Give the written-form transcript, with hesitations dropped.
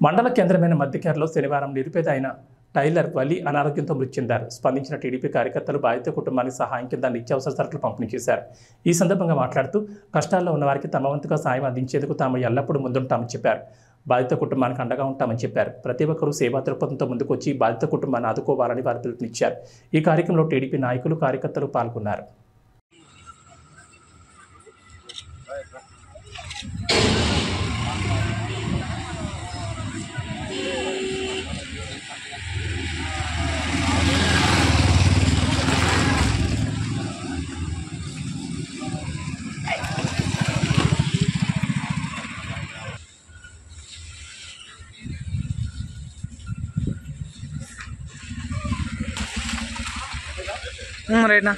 మండల కేంద్రమైన మధ్యకేరలో శనివారం నిరుపేద అయిన టైలర్ వలి అనారోగ్యంతో మృతి చెందారు. స్పందించిన టీడీపీ కార్యకర్తలు బాధిత కుటుంబానికి సహాయం కింద నిత్యావసర సరుకులు పంపిణీ చేశారు. ఈ సందర్భంగా మాట్లాడుతూ కష్టాల్లో ఉన్న వారికి తమ వంతుగా సాయం అందించేందుకు తాము ఎల్లప్పుడూ ముందుంటామని చెప్పారు. బాధిత కుటుంబానికి అండగా ఉంటామని చెప్పారు. ప్రతి ఒక్కరూ సేవా దృక్పథంతో ముందుకొచ్చి బాధిత కుటుంబాన్ని ఆదుకోవాలని వారు పిలుపునిచ్చారు. ఈ కార్యక్రమంలో టీడీపీ నాయకులు కార్యకర్తలు పాల్గొన్నారు. రైట్నా